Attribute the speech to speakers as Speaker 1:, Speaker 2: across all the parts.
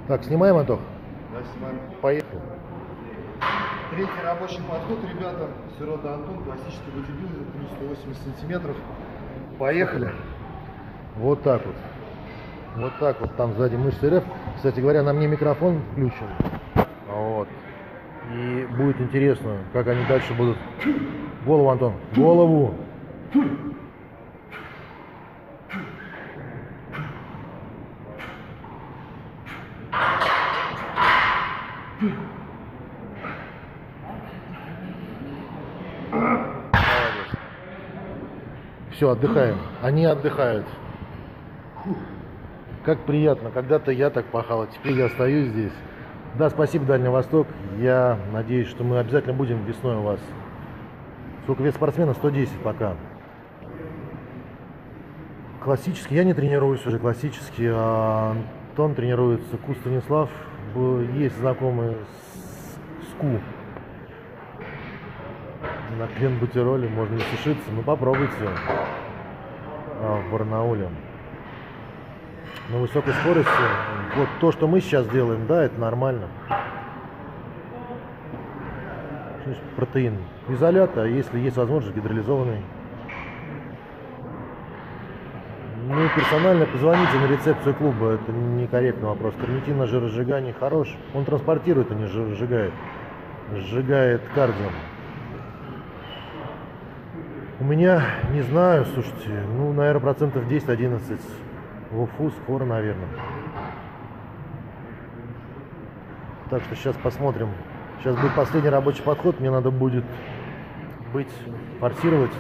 Speaker 1: Так, снимаем, Антох?
Speaker 2: Да, снимаем.
Speaker 1: Поехали.
Speaker 2: Третий рабочий подход, ребята. Сирота Антон, классический бодибилдер, плюс 180 сантиметров.
Speaker 1: Поехали. Вот так вот. Вот так вот там сзади мышцы РФ. Кстати говоря, на мне микрофон включен. Вот. И будет интересно, как они дальше будут. Голову, Антон. Голову. Все, отдыхаем. Они отдыхают. Как приятно. Когда-то я так пахал, а теперь я остаюсь здесь. Да, спасибо, Дальний Восток. Я надеюсь, что мы обязательно будем весной у вас. Сколько вес спортсмена? 110 пока. Классический. Я не тренируюсь уже классически. А Антон тренируется. Ку Станислав. Есть знакомый с Ку. На Клен-Бутероле можно не сушиться. Ну попробуйте. В Барнауле. На высокой скорости. Вот то, что мы сейчас делаем, да, это нормально. Протеин изолят, а если есть возможность, гидролизованный. Ну, персонально позвоните на рецепцию клуба, это некорректный вопрос. Карнитин на жиросжигании хорош. Он транспортирует, а не жиросжигает. Сжигает кардио. У меня, не знаю, слушайте, ну, наверное, процентов 10-11 в УФУ, скоро, наверное. Так что сейчас посмотрим. Сейчас будет последний рабочий подход. Мне надо будет форсировать.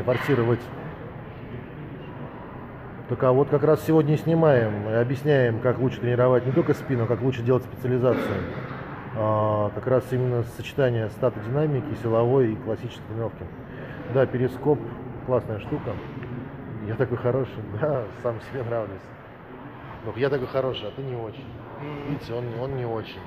Speaker 1: Только вот как раз сегодня и снимаем и объясняем, как лучше тренировать не только спину, а как лучше делать специализацию. Как раз именно сочетание статодинамики, силовой и классической тренировки. Да, перископ классная штука. Я такой хороший, да, сам себе нравлюсь. Но я такой хороший, а ты не очень. Видите, он не очень.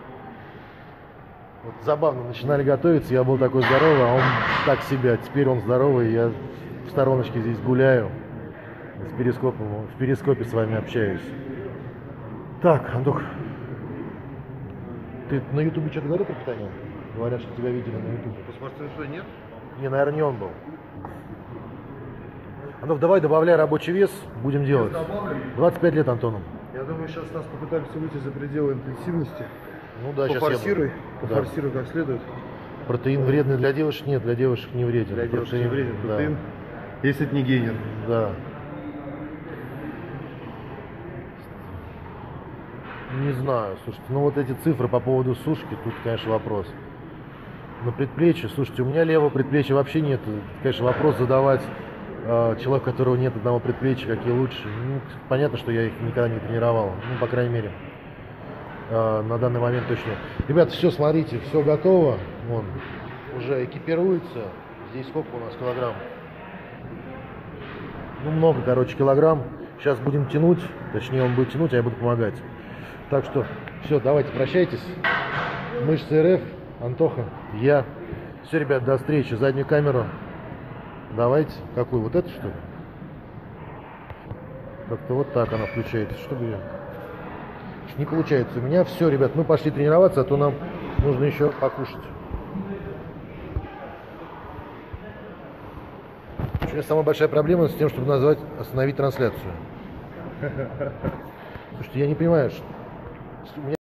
Speaker 1: Вот забавно, начинали готовиться, я был такой здоровый, а он так себя. Теперь он здоровый, я в стороночке здесь гуляю. В перископе с вами общаюсь. Так, Антох, ты на ютубе что-то говорил про питание? Говорят, что тебя видели на ютубе.
Speaker 2: По спортсмену нет?
Speaker 1: Не, наверное, не он был. Антох, давай добавляй рабочий вес, будем делать. 25 лет Антону.
Speaker 2: Я думаю, сейчас нас попытаемся выйти за пределы интенсивности.
Speaker 1: Ну да,
Speaker 2: пофорсируй,
Speaker 1: да.
Speaker 2: пофорсируй как следует.
Speaker 1: Протеин вредный для девушек? Нет, для девушек не вреден.
Speaker 2: Для девушек не вреден
Speaker 1: да.
Speaker 2: протеин, если это не гейнер.
Speaker 1: Да. Не знаю, слушайте, ну вот эти цифры по поводу сушки, тут, конечно, вопрос. На предплечье, слушайте, у меня левого предплечья вообще нет. Конечно, вопрос задавать человеку, у которого нет одного предплечья, какие лучше. Ну, понятно, что я их никогда не тренировал, ну, по крайней мере, на данный момент точно. Ребята, все, смотрите, все готово. Вон, уже экипируется. Здесь сколько у нас килограмм? Ну, много, короче, килограмм. Сейчас будем тянуть, точнее, он будет тянуть, а я буду помогать. Так что, все, давайте, прощайтесь. Мышцы РФ, Антоха, я. Все, ребят, до встречи. Заднюю камеру. Давайте. Какую? Вот эту, что ли? Как-то вот так она включается. Чтобы я... Не получается у меня. Все, ребят, мы пошли тренироваться, а то нам нужно еще покушать. У меня самая большая проблема с тем, чтобы остановить трансляцию. Слушайте, я не понимаю, что...